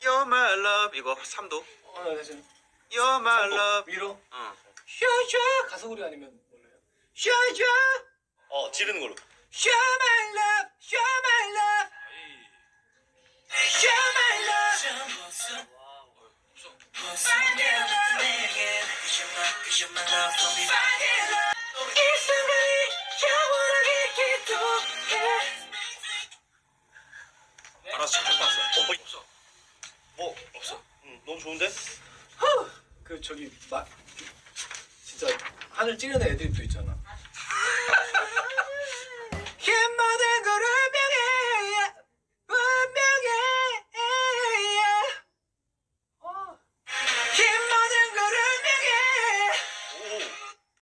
You're my love 이거 3도. 다시. You're my love. 위로. 샤샤. 가사소리 아니면 몰라요? 샤샤. 지르는 걸로. You're my love, you're my love, you're my love. 이 순간이 영원하게 기도해. 알아서 잘 봤어. 없어. 뭐 없어. 너무 좋은데? 그 저기 막 진짜 하늘 찌르는 애들도 있잖아.